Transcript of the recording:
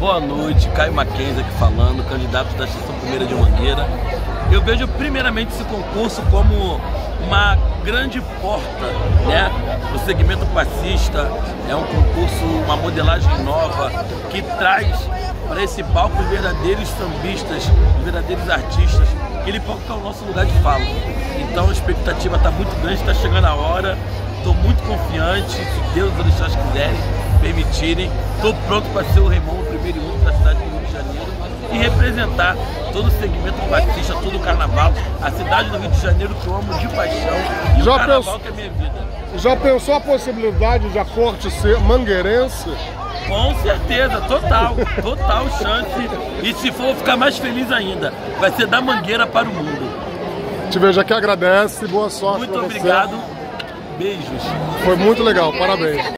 Boa noite, Caio Mackenzie aqui falando, candidato da Estação Primeira de Mangueira. Eu vejo primeiramente esse concurso como uma grande porta, né? O segmento passista é um concurso, uma modelagem nova que traz para esse palco os verdadeiros sambistas, os verdadeiros artistas, aquele palco que é o nosso lugar de fala. Então a expectativa está muito grande, está chegando a hora, estou muito confiante, se Deus e os orixás quiserem, permitirem, estou pronto para ser o Raimundo, o primeiro e único da cidade do Rio de Janeiro e representar todo o segmento passista, todo o carnaval, a cidade do Rio de Janeiro que eu amo de paixão e o carnaval que é minha vida. Já pensou a possibilidade de a corte ser mangueirense? Com certeza, total chance. E se for, ficar mais feliz ainda. Vai ser da Mangueira para o mundo. Te vejo aqui, agradece, boa sorte. Muito obrigado, beijos. Foi muito legal, parabéns.